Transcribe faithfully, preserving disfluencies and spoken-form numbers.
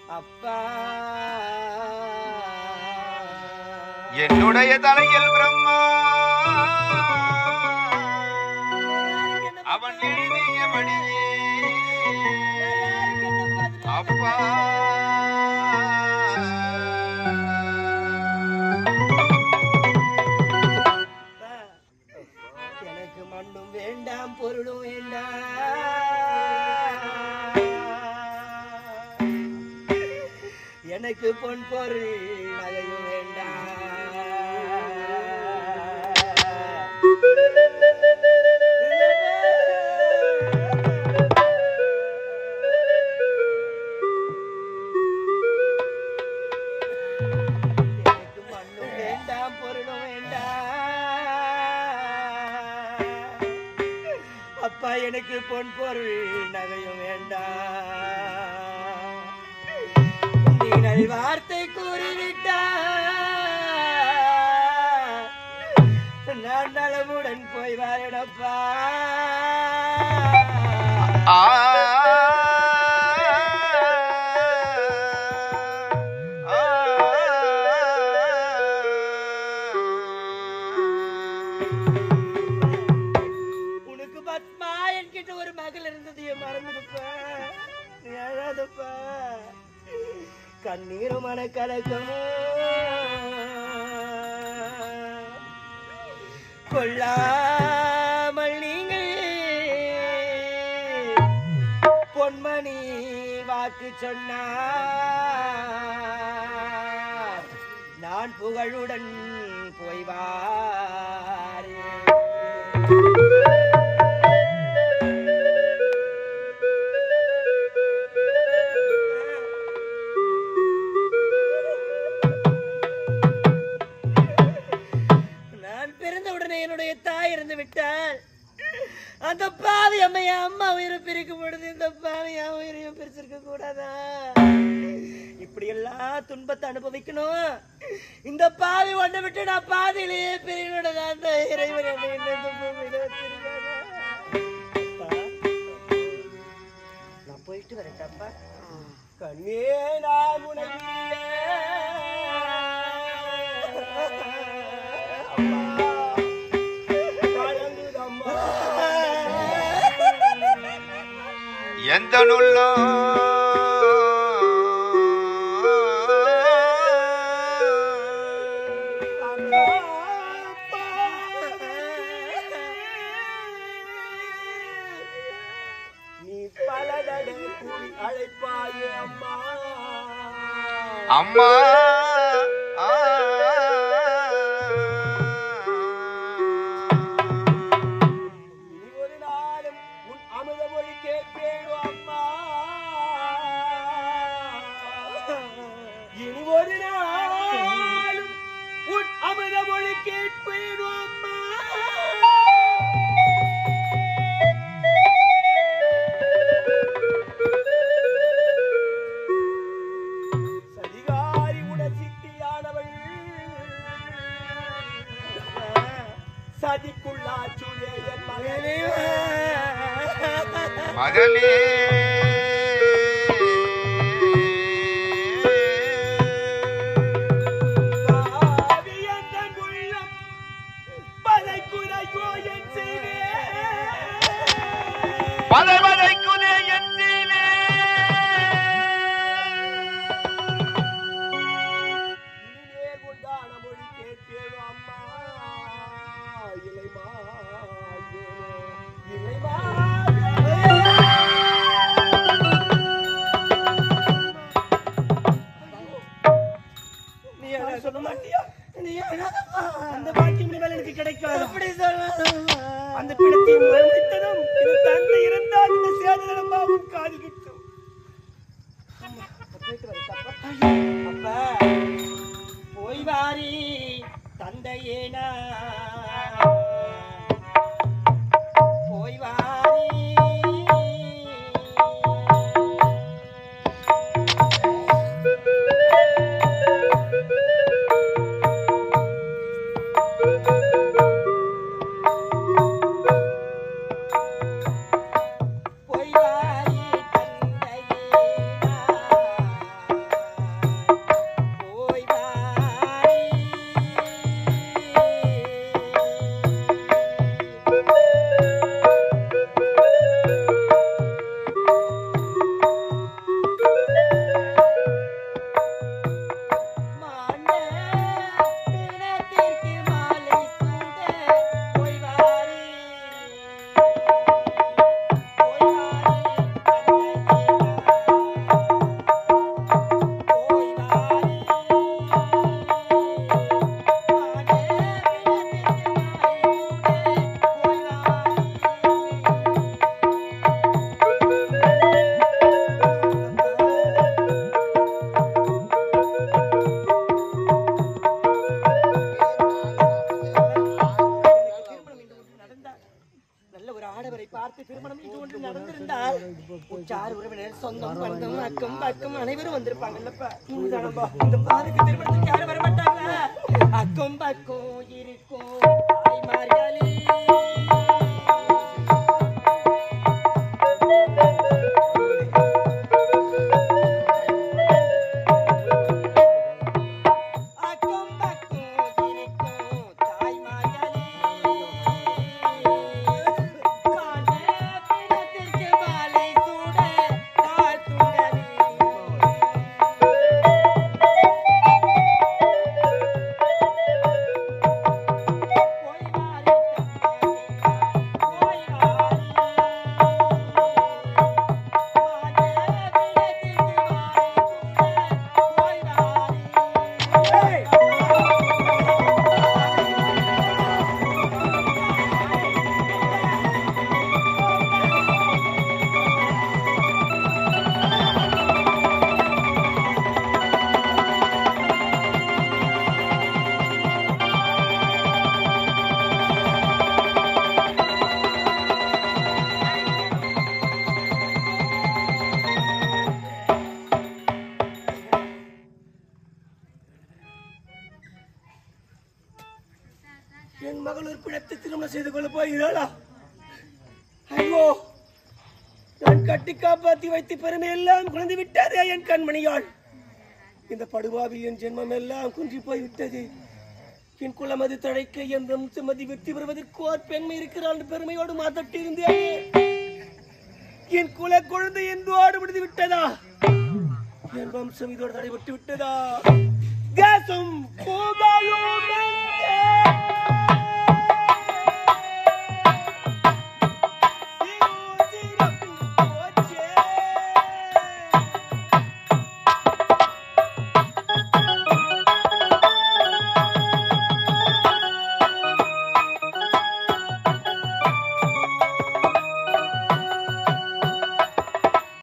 அப்பா என்னுடைய தலையில் பிரம்மா அவன் எழுதியபடியே அப்பா எனக்கு மண்ணும் வேண்டாம் பொருளும் வேண்டாம் எனக்கு பொன் பொருள் நகையும் வேண்டாம் எனக்கு மண்ணும் வேண்டாம் பொருளும் வேண்டாம் அப்பா எனக்கு பொன் பொருள் நகையும் வேண்டாம் நீங்கள் வார்த்தை கூறிவிட்டார் நான் நலமுடன் போய் வாழடப்பா உனக்கு பத்மா என்கிட்ட ஒரு மகள் இருந்தது மறந்துடுப்பா ஏழாதப்பா கண்ணீரும் மனக்கலக்கமும் கொள்ளாமல் நீங்கள் பொன்மணி வாக்கு சொன்னார் நான் புகழுடன் போய் வாரேன் என்னுடைய தாய் இருந்து விட்டால் அந்த பாவி அம்மைய அம்மா உயிரை பிரிக்கும் பொழுது இந்த பாவி என் உயிரையும் பிரிச்சிருக்க கூடாதா இப்படி எல்லாம் துன்பத்தை அனுபவிக்கணும் இந்த பாவி ஒண்ணு விட்டு நான் பாதியிலேயே பிரியனோட அந்த இறைவன் என்னை இந்த பூமியில வச்சிருக்காரா நான் போயிட்டு வரேன்ப்பா கண்ணே நான் உனக்கு எந்த நுள்ளோ நீ பலதடை கூறி அழைப்பாயே அம்மா அம்மா மகளே பதை பதைக்குதே என் சீவே குண்டான மொழி கேட்பேன் அம்மா இலைமா இலைமா சொல்ல மாட்டியா நீ அந்த பாக்கியம் மேல எனக்கு கிடைக்காது அப்படி சொல்ல அந்த பிணத்தை மரணித்ததும் இது தந்தை இருந்தால் இந்த சேதனம் பாவம் காது கிட்டும் அப்பா போய் வாரி தந்தையேனா போய் வாரி போய் வாரி தந்தையேனா சொந்தம் பந்தம் அக்கம் பக்கம் அனைவரும் வந்திருப்பாங்கல்லப்பா. இந்த பாதுக்கு திருமணத்துக்கு யாரும் வர மாட்டாங்களா? அக்கம் பக்கம் இருக்கும் தாய்மார்களே. என் மகள் ஒரு பிணத்தை திருமணம் செய்து கொள்ள போகிறாளா? ஐயோ, நான் கட்டி காப்பாற்றி வைத்து பெருமை எல்லாம் குறைந்து விட்டதே என் கண்மணியாள். இந்த படுபாவில் என் ஜென்மம் எல்லாம் குன்றி போய்விட்டது. என் குலமது தழைக்க என் வம்சமதி வெற்றி பெறுவதற்கு ஒரு பெண்மை இருக்கிறாள் பெருமையோடு மாத்தட்டிருந்தேன். என் குல குழந்தை எந்தோடு முடிந்து விட்டதா? என் வம்சம் இதோடு தடைபட்டு விட்டதா? தேசம் போகாயோ